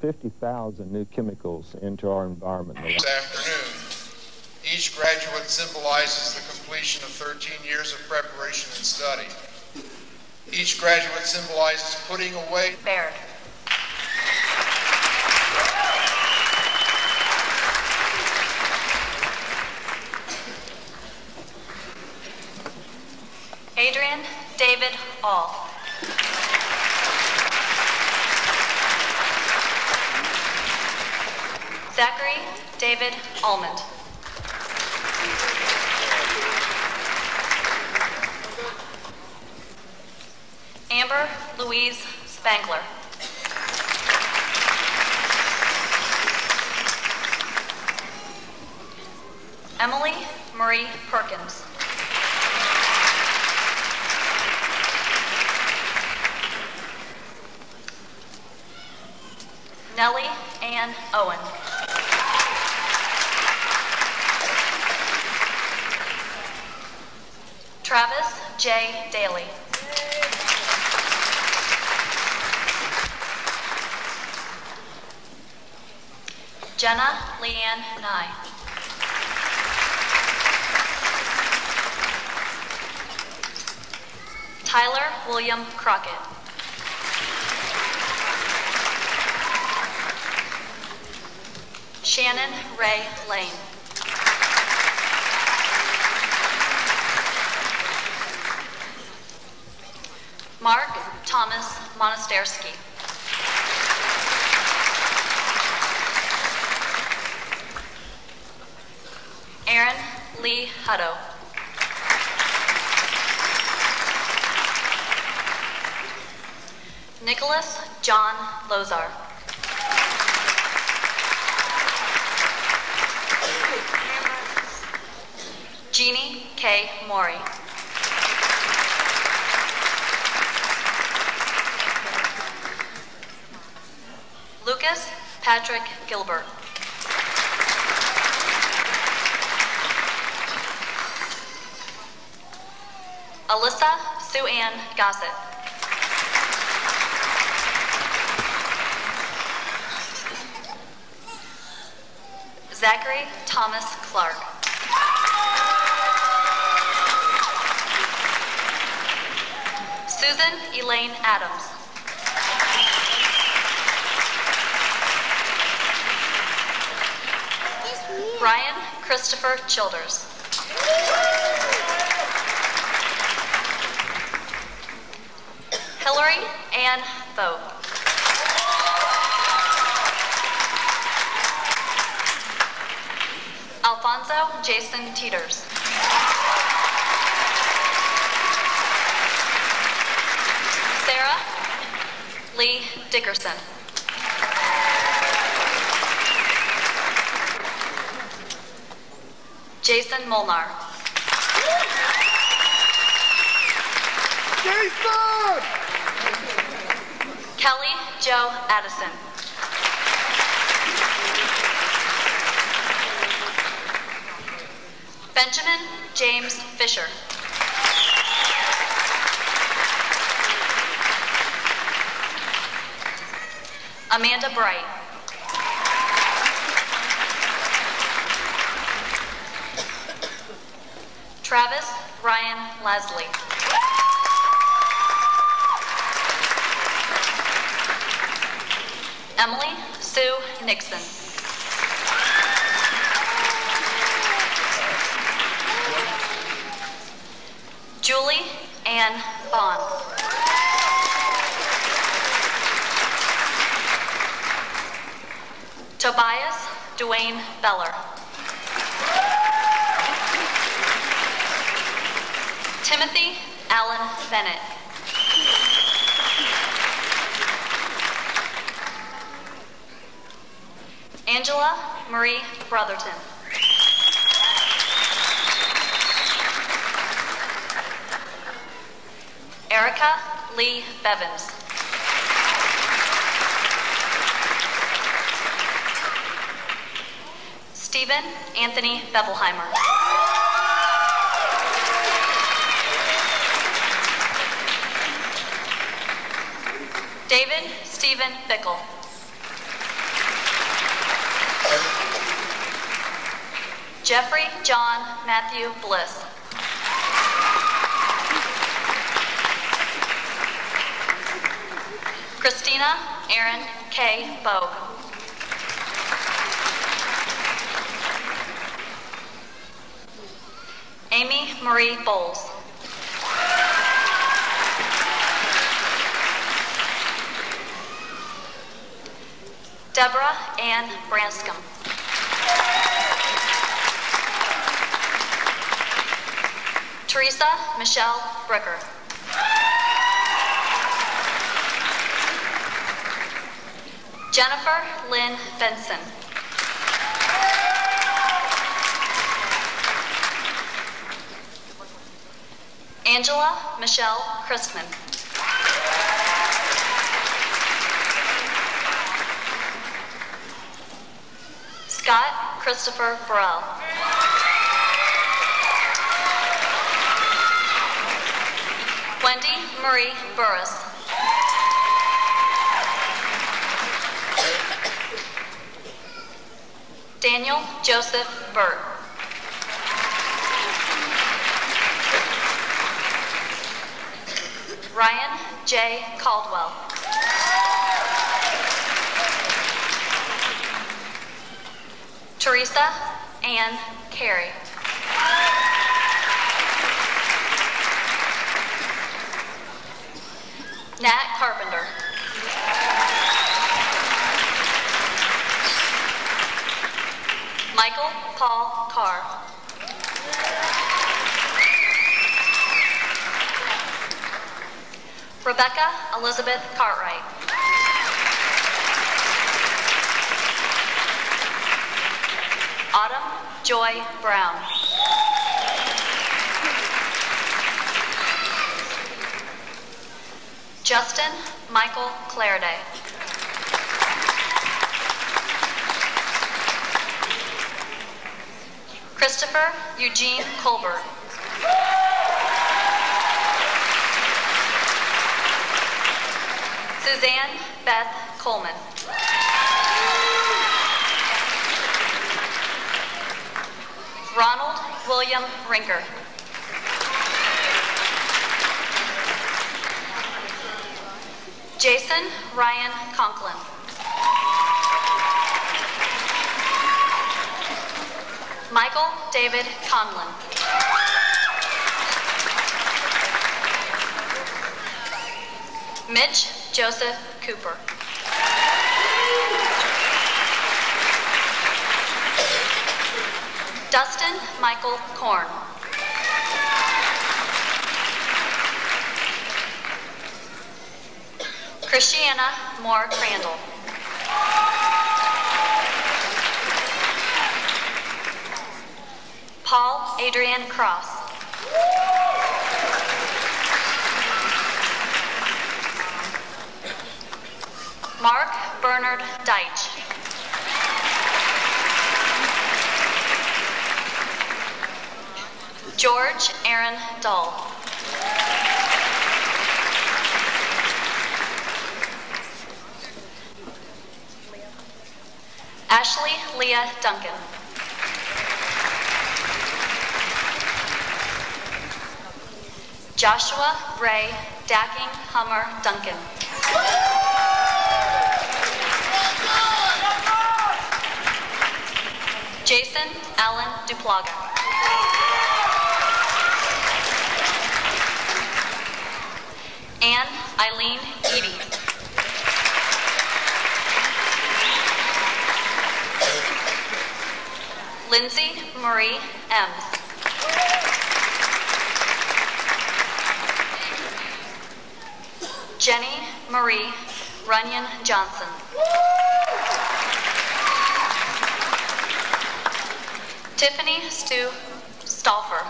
50,000 new chemicals into our environment. This afternoon, each graduate symbolizes the completion of 13 years of preparation and study. Each graduate symbolizes putting away. Baird. Adrian David All. Zachary David Almond. Amber Louise Spangler. Emily Marie Perkins. Nellie Ann Owen. Travis J. Daly. Jenna Leanne Nye. Tyler William Crockett. Shannon Ray Lane. Mark Thomas Monastersky. Aaron Lee Hutto. Nicholas John Lozar. Jeannie K. Maury. Lucas Patrick Gilbert. Alyssa Sue Ann Gossett. Zachary Thomas Clark. Susan Elaine Adams. Brian Christopher Childers. Hillary Ann Vogt. Alfonso Jason Teeters. Sarah Lee Dickerson. Jason Molnar. Jason! Kelly Joe Addison. Benjamin James Fisher. Amanda Bright. Travis Ryan Leslie. Emily Sue Nixon. Julie Ann Bond. Tobias Dwayne Beller. Timothy Allen Bennett. Angela Marie Brotherton. Erica Lee Bevins. Stephen Anthony Bevelheimer. David Stephen Bickle. Jeffrey John Matthew Bliss. Christina Erin K. Bogue. Amy Marie Bowles. Deborah Ann Branscombe. Teresa Michelle Bricker. Jennifer Lynn Benson. Angela Michelle Christman. Scott Christopher Burrell. Wendy Marie Burris. Daniel Joseph Burt. Ryan J. Caldwell. Teresa Ann Carey. Nat Carpenter. Michael Paul Carr. Rebecca Elizabeth Cartwright. Autumn Joy Brown. Justin Michael Clairday. Christopher Eugene Colbert. Suzanne Beth Coleman. Ronald William Rinker. Jason Ryan Conklin. Michael David Conlon. Mitch Joseph Cooper. Dustin Michael Korn. Christiana Moore Crandall. Paul Adrian Cross. Mark Bernard Deitch. George Aaron Dull. Ashley Leah Duncan. Joshua Ray Dacking Hummer Duncan. Jason Allen Duplaga. Anne Eileen Eady. Lindsay Marie Ems. Jenny Marie Runyon Johnson. Tiffany Stu Stauffer.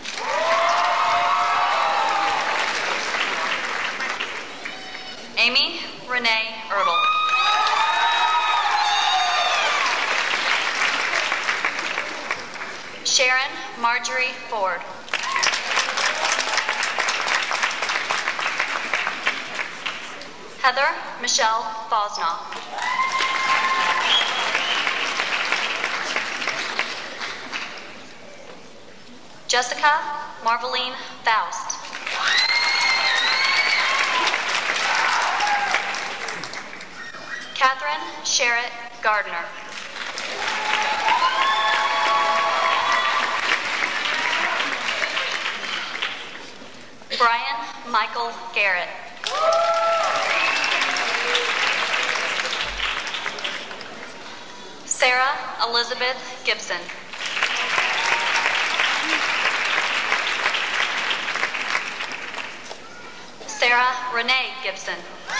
Amy Renee Ertl. Sharon Marjorie Ford. Heather Michelle Bosnaugh. Jessica Marveline Faust. Catherine Sherritt Gardner. Brian Michael Garrett. Sarah Elizabeth Gibson. Sarah Renee Gibson.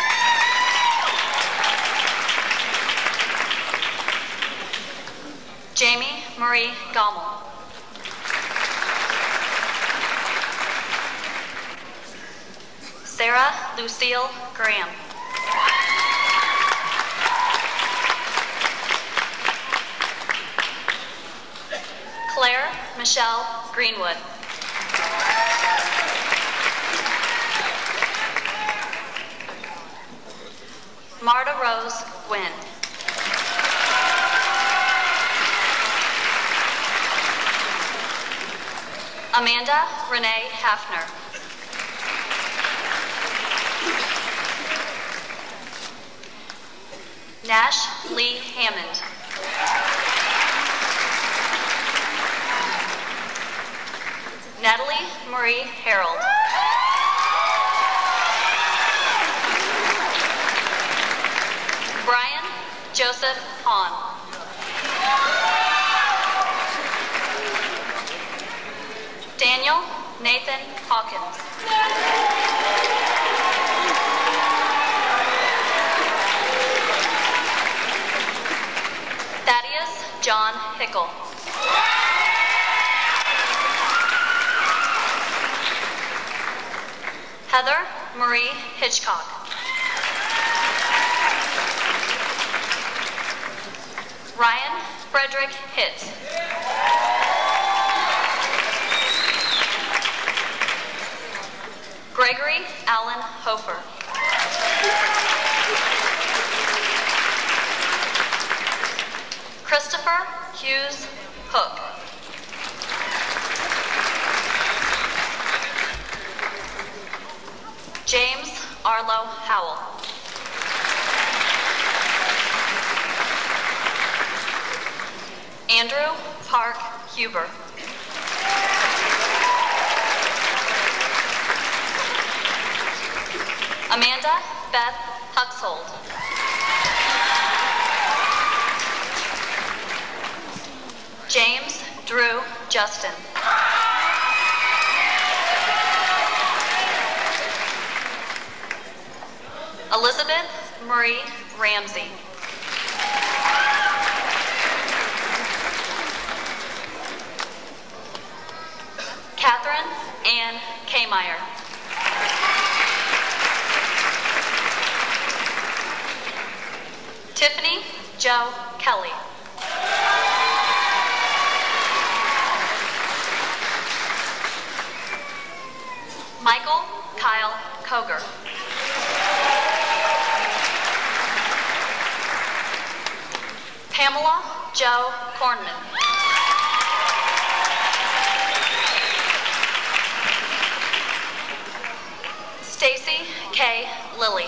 Jamie Marie Gommel. Sarah Lucille Graham. Claire Michelle Greenwood. Marta Rose Gwynn. Amanda Renee Hafner. Nash Lee Hammond. Natalie Marie Harold. Brian Joseph Hahn. Daniel Nathan Hawkins. Thaddeus John Hickle. Heather Marie Hitchcock. Ryan Frederick Hitz. Gregory Allen Hofer. Christopher Hughes Hook. James Arlo Howell. Andrew Park Huber. Amanda Beth Huxhold. James Drew Justin. Elizabeth Marie Ramsey. Catherine Ann Kmeyer. Tiffany Jo Kelly. Michael Kyle Koger. Pamela Jo Kornman. Stacy K. Lilly.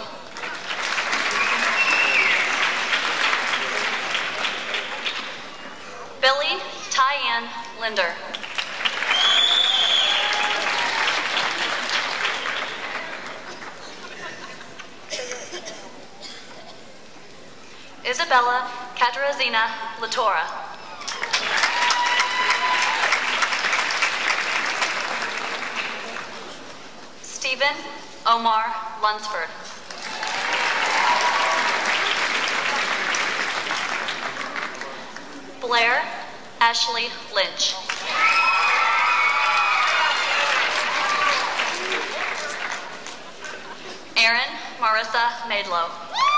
Billy Tyann Linder. Isabella Katarzyna Latora. Stephen Omar Lunsford. Blair Ashley Lynch. Erin Marissa Maidlow.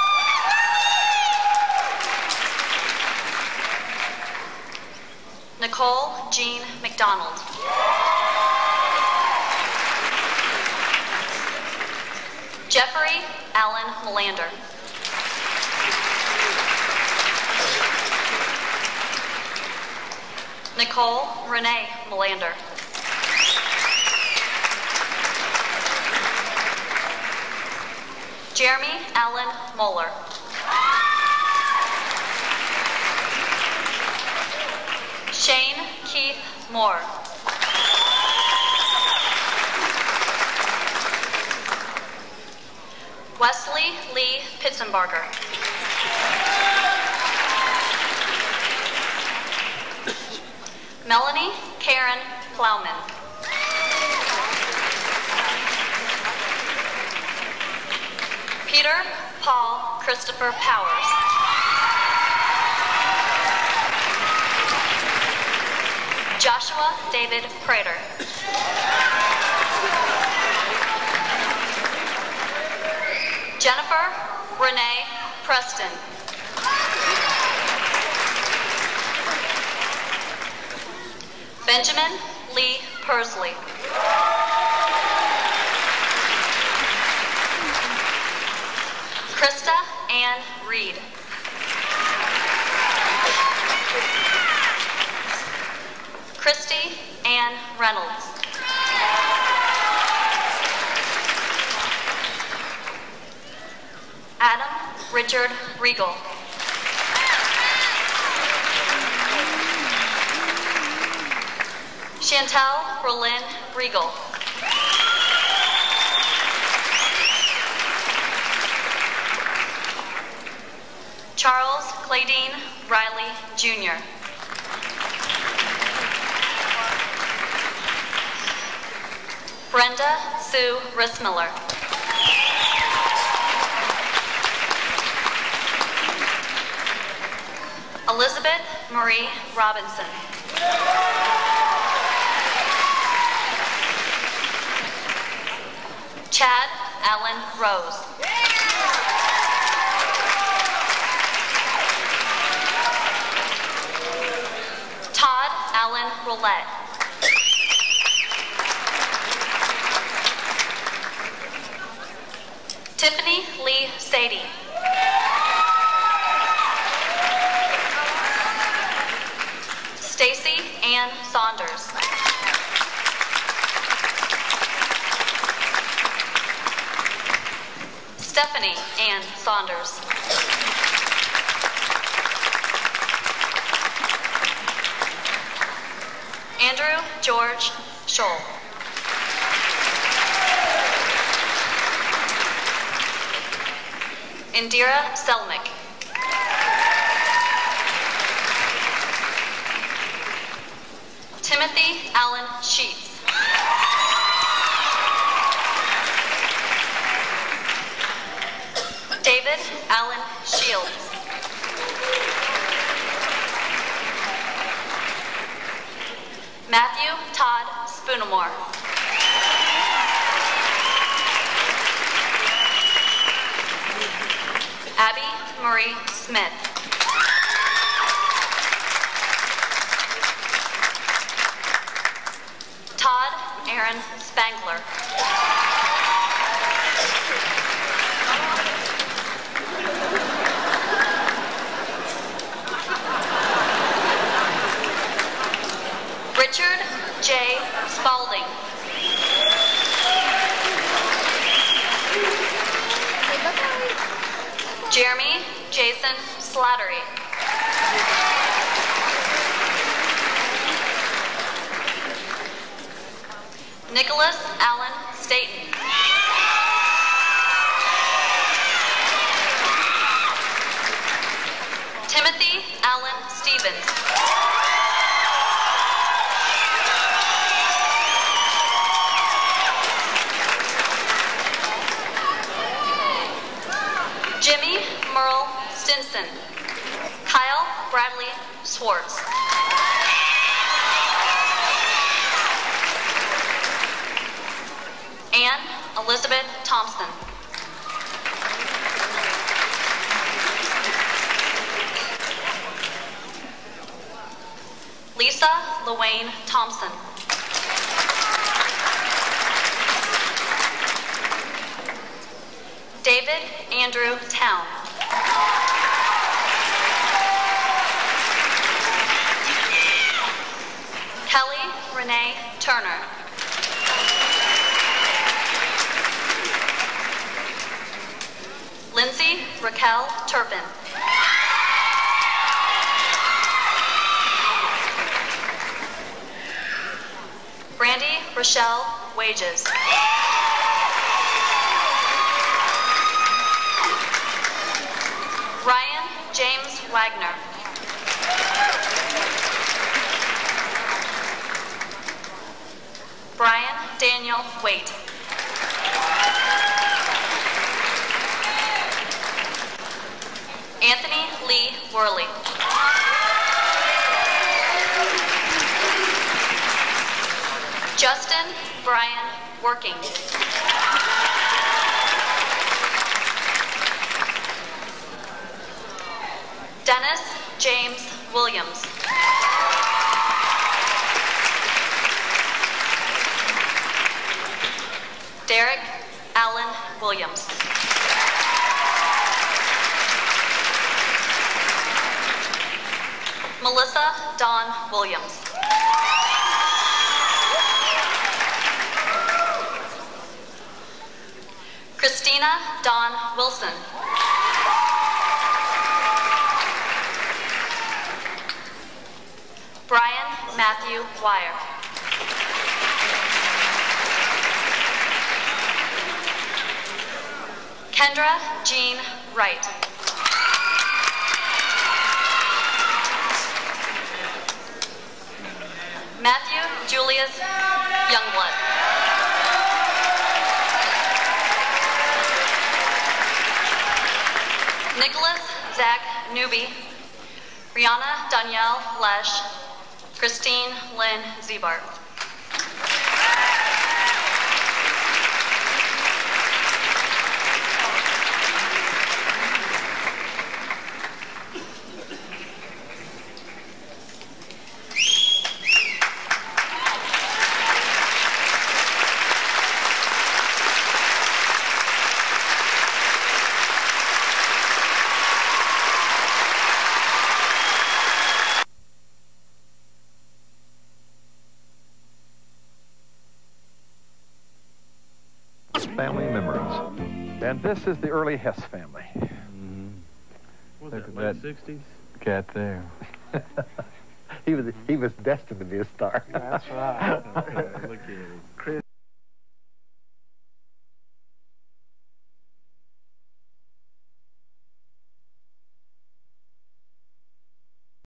Nicole Jean McDonald. Jeffrey Allen Melander. Nicole Renee Melander. Jeremy Allen Moeller. Shane Keith Moore. Wesley Lee Pitzenbarger. Melanie Karen Plowman. Peter Paul Christopher Powers. Joshua David Prater. Jennifer Renee Preston. Benjamin Lee Persley. Krista Ann Reed. Christy Ann Reynolds. Adam Richard Regal. Chantel Berlin Regal. Charles Claydine Riley, Jr. Brenda Sue Rissmiller. Elizabeth Marie Robinson. Chad Allen Rose. Todd Allen Roulette. Tiffany Lee Sadie. Stacy Ann Saunders. Stephanie Ann Saunders. Andrew George Scholl. Indira Selmick. Timothy Allen Sheets. David Allen Shields. Matthew Todd Spoonamore. Abby Marie Smith. Todd Aaron Spangler. Richard J. Spalding. Jeremy Jason Slattery. Nicholas Allen Staten. Timothy Allen Stevens. Jimmy Merle Stinson. Kyle Bradley Swartz. Anne Elizabeth Thompson. Lisa LaWayne Thompson. David Andrew Town. Kelly Renee Turner. Raquel Turpin. Brandy Rochelle Wages. Ryan James Wagner. Brian Daniel Waite. Anthony Lee Worley. Justin Brian Working. Dennis James Williams. Derek Allen Williams. Melissa Dawn Williams. Christina Dawn Wilson. Brian Matthew Wire. Kendra Jean Wright. Matthew Julius Youngblood. Nicholas Zach Newby. Rihanna Danielle Lesh. Christine Lynn Zebart. Family members. And this is the early Hess family. Was that late 60s? Cat there. he was destined to be a star. That's right. Look at him.